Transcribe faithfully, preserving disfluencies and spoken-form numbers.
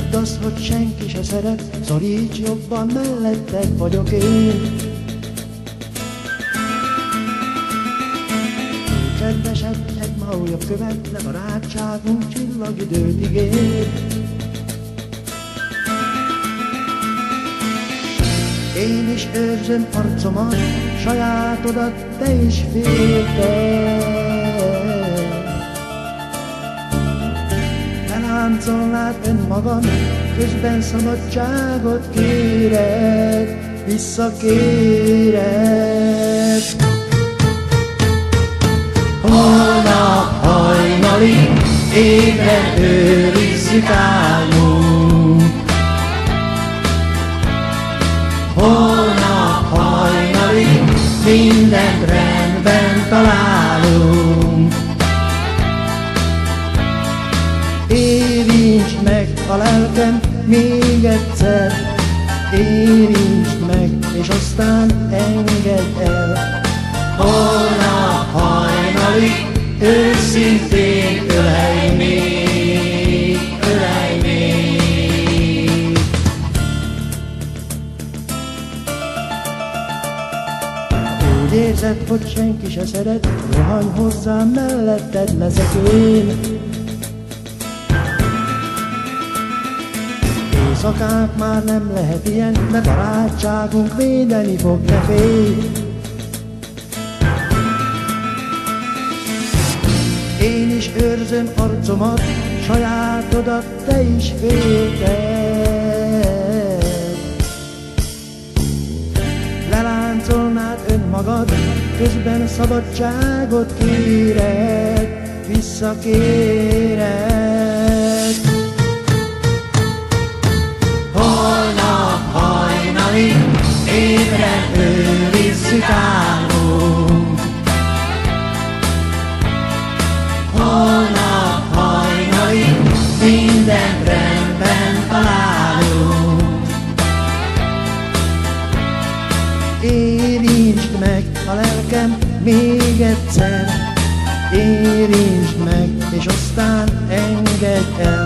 Hidd azt, hogy senki se szeret, szoríts jobban, melletted vagyok én. Csendesedj ma újabb követ, de barátságunk csillagidőt ígér. Én is őrzöm arcomat, sajátodat te is félted. Láncolnád önmagad, közben szabadságot kéred, visszakéred. Holnap hajnalig ébren őrizzük álmunk. Holnap hajnalig mindent rendben találunk. Érintsd meg a lelkem még egyszer, érintsd meg, és aztán engedd el. Holnap hajnalig őszintén ölelj még, ölelj még. Úgy érzed, hogy senki se szeret, rohanj hozzám, melletted leszek én. Éjszakánk már nem lehet ilyen, de barátságunk védeni fog, ne félj. Én is őrzöm arcomat, sajátodat te is félted. Leláncolnád önmagad, közben szabadságot kéred, visszakéred. Holnap hajnalig ébren őrizzük álmunk. Holnap hajnalig minden rendben találunk. Érintsd meg a lelkem még egyszer, érintsd meg, és aztán engedd el.